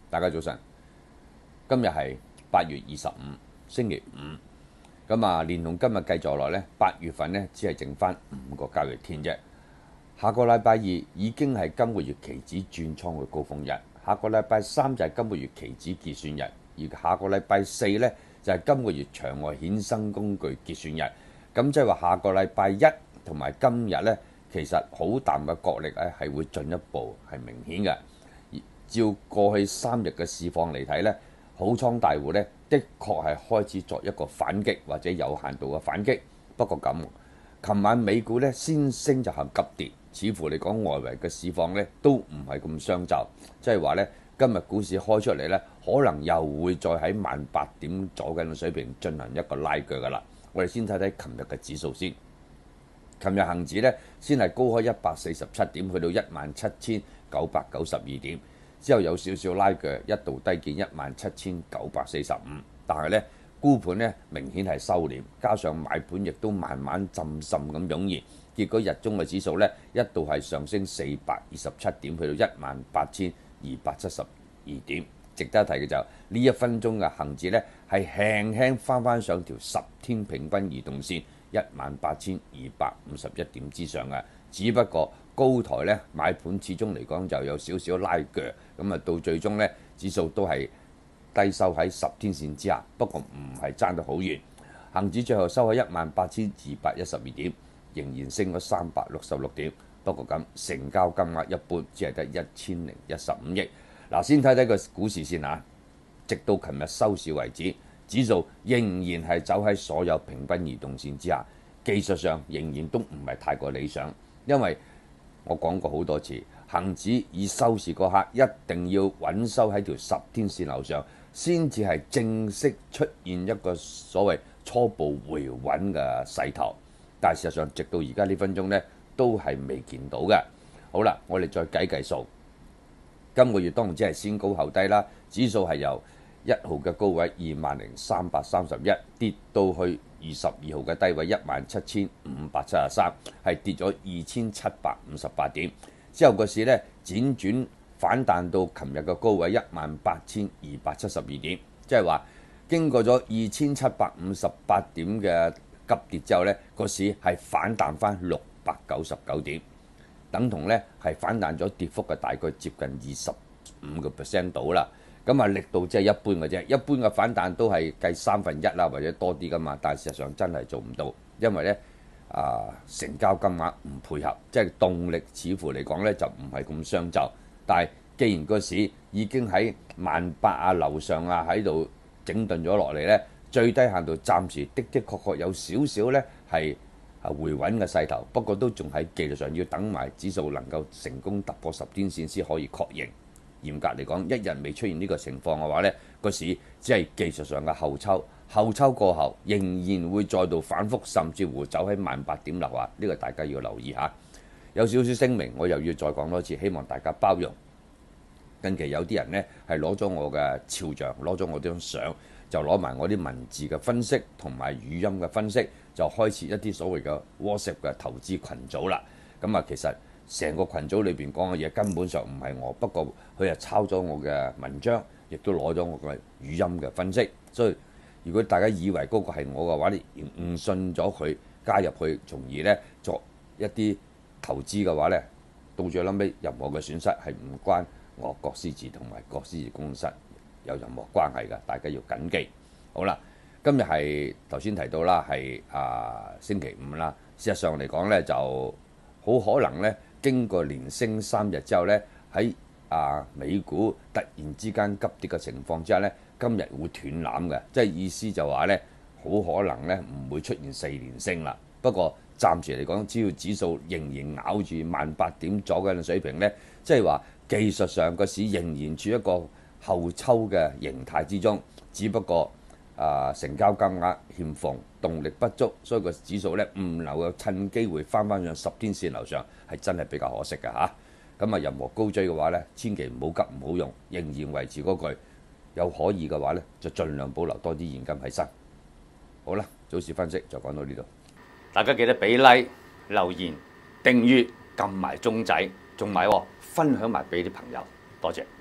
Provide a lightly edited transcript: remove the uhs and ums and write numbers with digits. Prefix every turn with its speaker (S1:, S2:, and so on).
S1: 大家早晨，今日係8月25，星期五。咁啊，連同今日計在內呢，8月份呢只係剩翻5個交易天啫。下個禮拜二已經係今個月期指轉倉嘅高峰日，下個禮拜三就係今個月期指結算日，而下個禮拜四呢就係今個月場外衍生工具結算日。咁即係話下個禮拜一同埋今日呢，其實好淡嘅角力咧係會進一步係明顯嘅。照過去3日嘅市況嚟睇呢，好倉大戶呢的確係開始作一個反擊或者有限度嘅反擊。不過咁，琴晚美股呢先升就後急跌，似乎嚟講外圍嘅市況呢都唔係咁相就，即係話呢，今日股市開出嚟呢，可能又會再喺18,000點左右嘅水平進行一個拉鋸㗎啦。我哋先睇睇琴日嘅指數先。琴日恒指呢先係高開147點，去到17,992點。之後有少少拉鋸，一度低見17,945，但係呢，沽盤呢明顯係收斂，加上買盤亦都慢慢浸滲咁湧現，結果日中嘅指數呢一度係上升427點，去到18,272點。值得一提嘅就呢1分鐘嘅恒指呢係輕輕翻上條10天平均移動線18,251點之上嘅，只不過高台咧買盤始終嚟講就有少少拉鋸，咁啊到最終咧指數都係低收喺10天線之下，不過唔係爭得好遠。恒指最後收喺18,212點，仍然升咗366點，不過咁成交金額一般只係得1015億。嗱，先睇睇個股市先嚇，直到琴日收市為止，指數仍然係走喺所有平均移動線之下，技術上仍然都唔係太過理想，因為我講過好多次，恒指以收市嗰刻一定要穩收喺條10天線樓上，先至係正式出現一個所謂初步回穩嘅勢頭。但係事實上，直到而家呢分鐘呢，都係未見到嘅。好啦，我哋再計計數，今個月當然只係先高後低啦，指數係由1號嘅高位20,331跌到去22號嘅低位17,573，係跌咗2,758點。之後個市呢輾轉反彈到琴日嘅高位18,272點，即係話經過咗2,758點嘅急跌之後呢，個市係反彈翻699點，等同呢係反彈咗跌幅嘅大概接近25%到啦。咁啊力度即係一般嘅啫，一般嘅反彈都係計1/3啦，或者多啲噶嘛。但係事實上真係做唔到，因為呢成交金額唔配合，即係動力似乎嚟講呢就唔係咁相就。但係既然個市已經喺18,000樓上啊喺度整頓咗落嚟呢，最低限度暫時的確有少少呢係回穩嘅勢頭，不過都仲喺技術上要等埋指數能夠成功突破10天線先可以確認。嚴格嚟講，一日未出現呢個情況嘅話呢，個市只係技術上嘅後抽，後抽過後仍然會再度反覆，甚至乎走喺18,000點樓下。呢個大家要留意下。有少少聲明，我又要再講多次，希望大家包容。近期有啲人呢係攞咗我嘅肖像，攞咗我張相，就攞埋我啲文字嘅分析同埋語音嘅分析，就開設一啲所謂嘅 WhatsApp 嘅投資群組啦。咁啊，其實成個群組裏邊講嘅嘢根本上唔係我，不過佢係抄咗我嘅文章，亦都攞咗我嘅語音嘅分析。所以如果大家以為嗰個係我嘅話，你誤信咗佢加入去，從而呢作一啲投資嘅話呢，到最後尾任何嘅損失係唔關我郭思治同埋郭思治工室有任何關係㗎，大家要謹記。好啦，今日係頭先提到啦，係星期五啦。事實上嚟講呢，就好可能呢。經過連升3日之後呢，喺美股突然之間急跌嘅情況之下呢，今日會斷纜嘅，即係意思就話呢，好可能呢唔會出現4連升啦。不過暫時嚟講，只要指數仍然咬住18,000點左右嘅水平呢，即係話技術上個市仍然處一個後抽嘅形態之中，只不過成交金額欠奉，動力不足，所以個指數呢唔能夠趁機會翻上10天線樓上，係真係比較可惜嘅嚇。咁啊，任何高追嘅話呢，千祈唔好急，唔好用，仍然維持嗰句，有可以嘅話呢，就盡量保留多啲現金喺身。好啦，早市分析就講到呢度，大家記得俾 like、留言、訂閱、撳埋鐘仔，仲埋分享埋俾啲朋友，多謝。